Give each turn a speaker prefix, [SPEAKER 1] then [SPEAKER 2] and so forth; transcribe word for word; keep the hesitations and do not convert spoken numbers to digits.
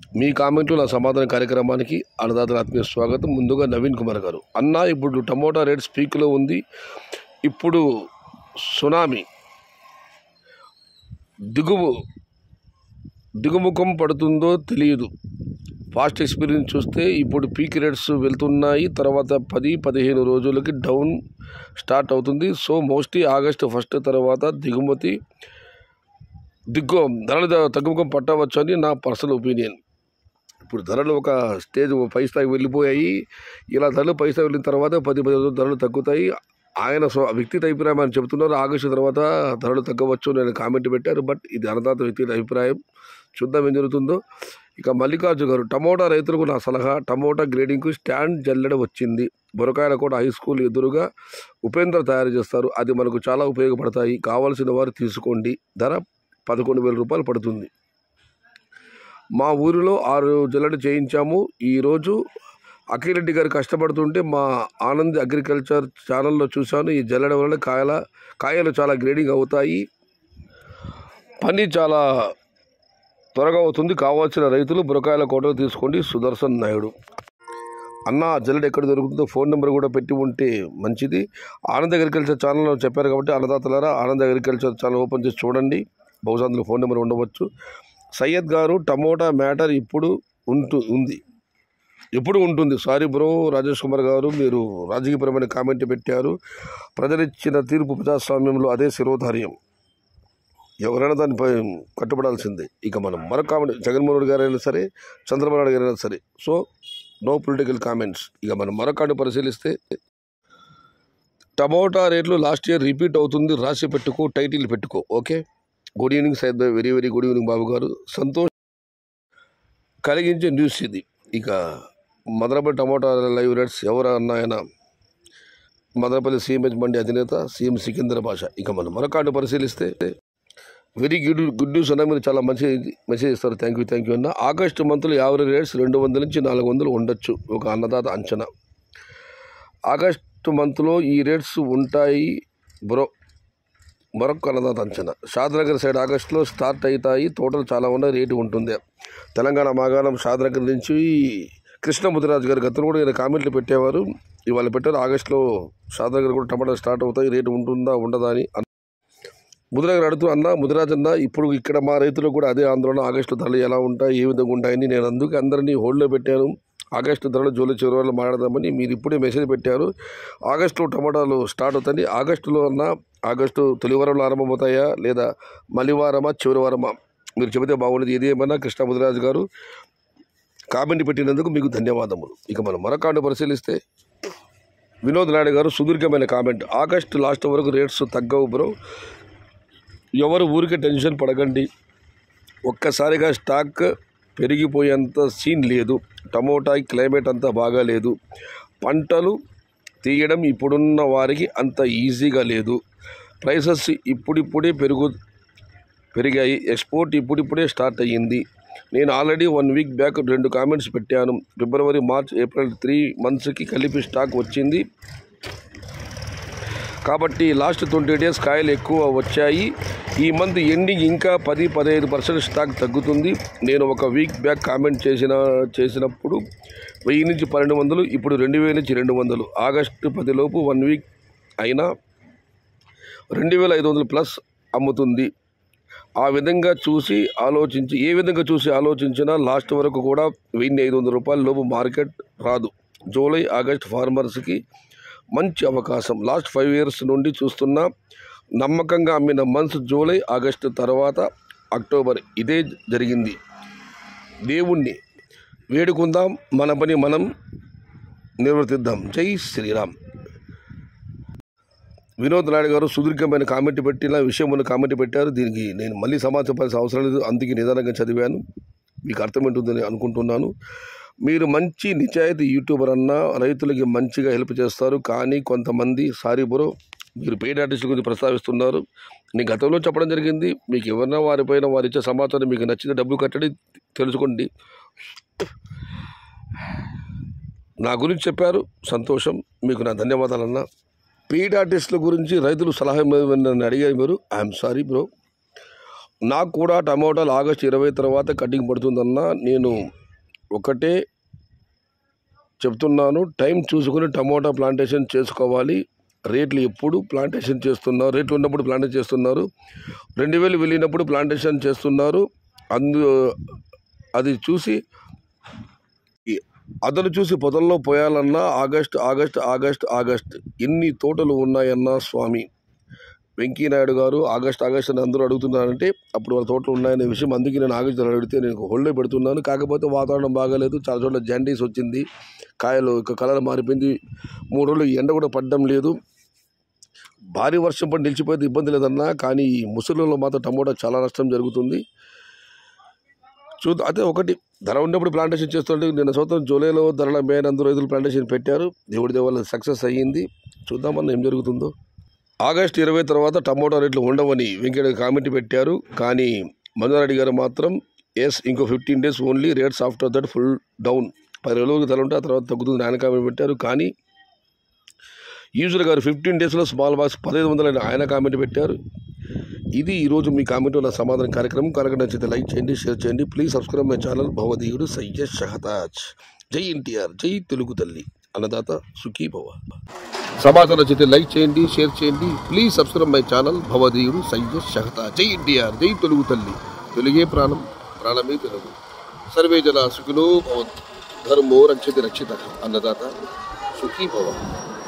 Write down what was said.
[SPEAKER 1] మీ కామెంట్లు నా సమాధాన కార్యక్రమానికి అన్నదాతల ఆత్మీయ స్వాగతం. ముందుగా నవీన్ కుమార్ గారు, అన్న ఇప్పుడు టమోటా రేట్ పీక్లో ఉంది, ఇప్పుడు సునామీ దిగువు దిగుముఖం పడుతుందో తెలియదు. ఫాస్ట్ ఎక్స్పీరియన్స్ చూస్తే ఇప్పుడు పీక్ రేట్స్ వెళ్తున్నాయి, తర్వాత పది పదిహేను రోజులకి డౌన్ స్టార్ట్ అవుతుంది. సో మోస్ట్లీ ఆగస్టు ఫస్ట్ తర్వాత దిగుమతి దిగ్గు ధరలు తగ్గుముఖం పట్టవచ్చు అని నా పర్సనల్ ఒపీనియన్. ఇప్పుడు ధరలు ఒక స్టేజ్ పై స్థాయికి వెళ్ళిపోయాయి. ఇలా ధరలు పై స్థాయి వెళ్ళిన తర్వాత పది పది రోజులు ధరలు తగ్గుతాయి. ఆయన స్వ వ్యక్తిగత అభిప్రాయం అని చెబుతున్నారు. ఆగస్టు తర్వాత ధరలు తగ్గవచ్చు నేను కామెంట్ పెట్టారు. బట్ ఇది అన్నదాత వ్యక్తిగత అభిప్రాయం. చూద్దాం ఏం జరుగుతుందో. ఇక మల్లికార్జున గారు, టమోటా రైతులకు నా సలహా, టమోటా గ్రేడింగ్కు స్టాండ్ జల్లెడ వచ్చింది. బొరకాయల కూడా హై స్కూల్ ఎదురుగా ఉపేంద్ర తయారు చేస్తారు, అది మనకు చాలా ఉపయోగపడతాయి. కావాల్సిన వారు తీసుకోండి. ధర పదకొండు వేల రూపాయలు పడుతుంది. మా ఊరిలో ఆరు జల్లెడ చేయించాము. ఈరోజు అఖిలరెడ్డి గారు కష్టపడుతుంటే మా ఆనంద్ అగ్రికల్చర్ ఛానల్లో చూశాను. ఈ జల్లెడ వలన కాయల కాయలు చాలా గ్రేడింగ్ అవుతాయి, పని చాలా త్వరగా అవుతుంది. కావాల్సిన రైతులు బురకాయల కోటలు తీసుకోండి. సుదర్శన్ నాయుడు, అన్న జల్లెడ ఎక్కడ దొరుకుతుందో ఫోన్ నెంబర్ కూడా పెట్టి ఉంటే మంచిది. ఆనంద్ అగ్రికల్చర్ ఛానల్లో చెప్పారు కాబట్టి అన్నదాతలారా ఆనంద్ అగ్రికల్చర్ ఛానల్ ఓపెన్ చేసి చూడండి. బహుశా అందులో ఫోన్ నెంబర్ ఉండవచ్చు. సయ్యద్ గారు, టమోటా మ్యాటర్ ఇప్పుడు ఉంటు ఉంది ఎప్పుడు ఉంటుంది. Sorry bro. రాజేష్ కుమార్ గారు, మీరు రాజకీయపరమైన కామెంట్ పెట్టారు. ప్రజలిచ్చిన తీర్పు ప్రజాస్వామ్యంలో అదే శిరోధార్యం, ఎవరైనా దానిపై కట్టుబడాల్సిందే. ఇక మనం మరొక కామెంట్, జగన్మోహన్ రెడ్డి గారైనా సరే, చంద్రబాబు నాయుడు గారైనా సరే, సో నో పొలిటికల్ కామెంట్స్. ఇక మనం మరొక పరిశీలిస్తే, టమోటా రేట్లు లాస్ట్ ఇయర్ రిపీట్ అవుతుంది, రాసి పెట్టుకో, టైటిల్ పెట్టుకో. ఓకే, గుడ్ ఈవినింగ్ సైద్ భాయ్, very very good evening Babu గారు. సంతోష్ కలిగించే న్యూస్ ఇది. ఇక మదనపల్లి టమోటా లైవ్ రేట్స్ ఎవరు అన్న ఆయన మదనపల్లి సీఎంహెచ్ మండి అధినేత సీఎం సికింద్ర భాష. ఇక మనం మరొక పరిశీలిస్తే, వెరీ గుడ్ గుడ్ న్యూస్ అన్న, మీరు చాలా మంచి మెసేజ్ ఇస్తారు. థ్యాంక్ యూ థ్యాంక్ యూ అన్న. ఆగస్టు మంత్లో యావరేజ్ రేట్స్ రెండు వందల నుంచి నాలుగు వందలు ఉండొచ్చు, ఒక అన్నదాత అంచనా. ఆగస్టు మంత్లో ఈ రేట్స్ ఉంటాయి బ్రో, మరొక అన్నదాత అంచనా. షాద్నగర్ సైడ్ ఆగస్టులో స్టార్ట్ అవుతాయి, టోటల్ చాలా ఉన్నాయి, రేటు ఉంటుంది. తెలంగాణ మాగాణం షాద్నగర్ నుంచి కృష్ణ ముదిరాజు గారు గతంలో కూడా నేను కామెంట్లు పెట్టేవారు, ఇవాళ పెట్టారు. ఆగస్టులో షాద్నగర్ కూడా టమాటా స్టార్ట్ అవుతాయి, రేటు ఉంటుందా ఉండదా అని. ముదిరాజు అడుగుతూ, అన్న ముదిరాజు అన్న, ఇప్పుడు ఇక్కడ మా రైతులకు కూడా అదే ఆందోళన, ఆగస్టు ధరలు ఎలా ఉంటాయి, ఏ విధంగా ఉంటాయని. నేను అందుకే అందరినీ హోల్డ్లో పెట్టాను. ఆగస్టు ధరలు జూలై చివరి వరకు మాట్లాడదామని. మీరు ఇప్పుడే మెసేజ్ పెట్టారు, ఆగస్టులో టమాటాలు స్టార్ట్ అవుతాయి. ఆగస్టులో అన్న, ఆగస్టు తొలి వారంలో ఆరంభమవుతాయా లేదా మలి వారమా చివరి వారమా, మీరు చెబితే బాగుండేది. ఏది ఏమన్నా కృష్ణ ముదిరాజు గారు కామెంట్ పెట్టినందుకు మీకు ధన్యవాదములు. ఇక మనం మరొక పరిశీలిస్తే, వినోద్ నాయుడు గారు సుదీర్ఘమైన కామెంట్, ఆగస్టు లాస్ట్ వరకు రేట్స్ తగ్గవు బ్రో, ఎవరు ఊరికే టెన్షన్ పడకండి, ఒక్కసారిగా స్టాక్ పెరిగిపోయేంత సీన్ లేదు. టమోటా క్లైమేట్ అంతా బాగాలేదు, పంటలు తీయడం ఇప్పుడున్న వారికి అంత ఈజీగా లేదు. ప్రైసెస్ ఇప్పుడిప్పుడే పెరుగు పెరిగాయి, ఎక్స్పోర్ట్ ఇప్పుడిప్పుడే స్టార్ట్ అయ్యింది. నేను ఆల్రెడీ వన్ వీక్ బ్యాక్ రెండు కామెంట్స్ పెట్టాను. ఫిబ్రవరి మార్చ్ ఏప్రిల్ త్రీ మంత్స్కి కలిపి స్టాక్ వచ్చింది కాబట్టి లాస్ట్ ట్వంటీ డేస్ కాయలు ఎక్కువ వచ్చాయి. ఈ మంత్ ఎండింగ్ ఇంకా పది పదహైదు పర్సెంట్ స్టాక్ తగ్గుతుంది. నేను ఒక వీక్ బ్యాక్ కామెంట్ చేసిన చేసినప్పుడు వెయ్యి నుంచి పన్నెండు వందలు ఇప్పుడు రెండు వేల నుంచి రెండు వందలు ఆగస్టు పదిలోపు వన్ వీక్ అయినా రెండు వేల ఐదు వందలు ప్లస్ అమ్ముతుంది. ఆ విధంగా చూసి ఆలోచించి ఏ విధంగా చూసి ఆలోచించినా లాస్ట్ వరకు కూడా వెయ్యి ఐదు వందల రూపాయల లోపు మార్కెట్ రాదు. జూలై ఆగస్ట్ ఫార్మర్స్కి మంచి అవకాశం. లాస్ట్ ఫైవ్ ఇయర్స్ నుండి చూస్తున్నా, నమ్మకంగా అమ్మిన మంత్స్ జూలై ఆగస్టు తర్వాత అక్టోబర్, ఇదే జరిగింది. దేవుణ్ణి వేడుకుందాం, మన పని మనం నిర్వర్తిద్దాం. జై శ్రీరామ్. వినోద్ నాయుడు గారు సుదీర్ఘమైన కామెంట్ పెట్టిన విషయం ఉన్న కామెంట్ పెట్టారు. దీనికి నేను మళ్ళీ సమాచారం చెప్పాల్సిన అవసరం లేదు, అందుకే నిదానంగా చదివాను, మీకు అర్థమవుతుందని అనుకుంటున్నాను. మీరు మంచి నిజాయితీ యూట్యూబర్ అన్న, రైతులకి మంచిగా హెల్ప్ చేస్తారు. కానీ కొంతమంది, సారీ బ్రో, మీరు పెయిడ్ ఆర్టిస్టుల గురించి ప్రస్తావిస్తున్నారు. నేను గతంలో చెప్పడం జరిగింది, మీకు ఎవరైనా వారిపైన వారు ఇచ్చే సమాచారం మీకు నచ్చితే డబ్బులు కట్టడి తెలుసుకోండి. నా గురించి చెప్పారు, సంతోషం, మీకు నా ధన్యవాదాలన్నా. పెయిడ్ ఆర్టిస్టుల గురించి రైతులు సలహా నన్ను అడిగారు మీరు, ఐఎమ్ సారీ బ్రో. నాకు కూడా టమోటాలు ఆగస్టు ఇరవై తర్వాత కటింగ్ పడుతుందన్నా. నేను ఒకటే చెప్తున్నాను, టైం చూసుకుని టమోటా ప్లాంటేషన్ చేసుకోవాలి. రేట్లు ఎప్పుడు ప్లాంటేషన్ చేస్తున్నారు, రేట్లు ఉన్నప్పుడు ప్లాంటేషన్ చేస్తున్నారు, రెండు వేలు వెళ్ళినప్పుడు ప్లాంటేషన్ చేస్తున్నారు. అందు అది చూసి అదను చూసి పొదల్లో పోయాలన్నా ఆగస్ట్ ఆగస్ట్ ఆగస్ట్ ఆగస్ట్ ఎన్ని తోటలు ఉన్నాయన్నా స్వామి. వెంకయ్యనాయుడు గారు ఆగస్ట్ ఆగస్ట్ అని అందరూ అడుగుతున్నారంటే అప్పుడు వాళ్ళ తోటలు ఉన్నాయనే విషయం. అందుకే నేను ఆగస్ట్ అడిగితే నేను హోల్డ్లో పెడుతున్నాను. కాకపోతే వాతావరణం బాగాలేదు, చాలా చోట్ల జాండీస్ వచ్చింది, కాయలు ఇక కలర్ మారిపోయింది, మూడు రోజులు ఎండ కూడా పడడం లేదు. భారీ వర్షం పడి నిలిచిపోతే ఇబ్బంది లేదన్నా, కానీ ఈ ముసలిలో మాత్రం టమోటా చాలా నష్టం జరుగుతుంది. చూద్దాం. అదే ఒకటి ధర ఉన్నప్పుడు ప్లాంటేషన్ చేస్తుంటే నిన్న సంవత్సరం జూలైలో ధరల మేర అందరూ రైతులు ప్లాంటేషన్ పెట్టారు. దేవుడి దేవాల సక్సెస్ అయ్యింది. చూద్దామన్న ఏం జరుగుతుందో. ఆగస్టు ఇరవై తర్వాత టమోటా రేట్లు ఉండవని వెంకయ్య కామెంట్ పెట్టారు. కానీ మధునారెడ్డి గారు మాత్రం ఎస్ ఇంకో fifteen days only rates after that full down, పది రోజులకు ధర ఉంటే ఆ తర్వాత తగ్గుతుంది ఆయన కామెంట్ పెట్టారు. కానీ యూజర్ గారు ఫిఫ్టీన్ డేస్లో స్మాల్ బాక్స్ పదహైదు వందలని ఆయన కామెంట్ పెట్టారు. ఇది ఈరోజు మీ కామెంట్ నా సమాధాన కార్యక్రమం. కనుక నచ్చితే లైక్ చేయండి, షేర్ చేయండి. ప్లీజ్ సబ్స్క్రైబ్ మై ఛానల్ భవదీయుడు సయ్యద్ షహతాజ్. జై ఎన్టీఆర్, జై తెలుగు తల్లి, అన్నదాత సుఖీ భవ. సమాచారం నచ్చితే లైక్ చేయండి, షేర్ చేయండి. ప్లీజ్ సబ్స్క్రైబ్ మై ఛానల్ భవదీయుడు సయ్యద్ షహతాజ్. జై ఎన్టీఆర్, జై తెలుగు తల్లి, తెలుగే ప్రాణం, ప్రాణమే తెలుగు. సర్వే జన సుఖినో భవంతు, ధర్మో రక్షతి రక్షిత, అన్నదాత సుఖీ భవ.